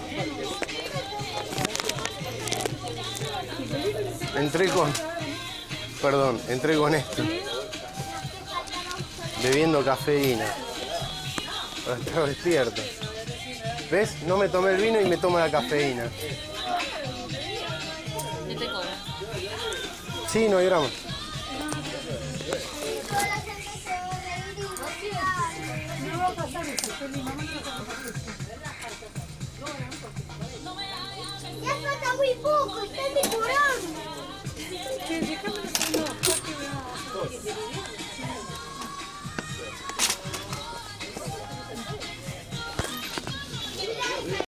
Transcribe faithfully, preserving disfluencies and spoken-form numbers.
Entré con... Perdón, entré con esto. Bebiendo cafeína. Para estar despierto. ¿Ves? No me tomé el vino y me tomo la cafeína. ¿Qué te cobra? Sí, no hay drama. Ya falta muy poco, está